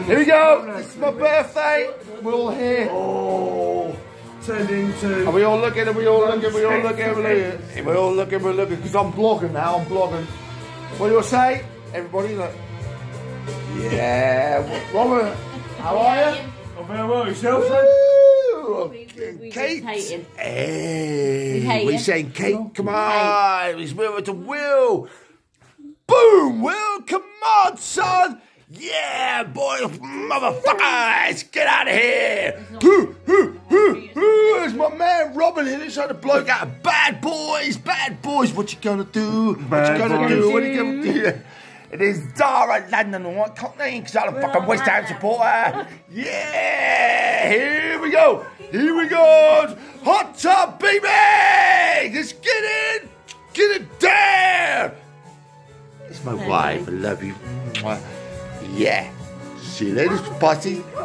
Here we go. This is my birthday. We're all here. Oh, turned into. Are we all looking? Are we all looking? Are we all looking? Are we all looking? We're looking because I'm blogging now. I'm blogging. What do you say? Everybody look. Yeah. Robert, how are you? I'm very well. Yourself, son? Kate. Hey, we saying Kate, come on. He's moving to Will. Boom, Will, come on, son. Yeah, boy, motherfuckers, get out of here. There's my man Robin here. He's trying to bloke out of bad boys. What you gonna do? What you gonna do? It is Dara London and what company? Because I'm a fucking West Ham supporter. Yeah, here we go. Hot tub, baby. Let's get in. Get it down. It's my wife. I love you. Yeah. See you later, pussy.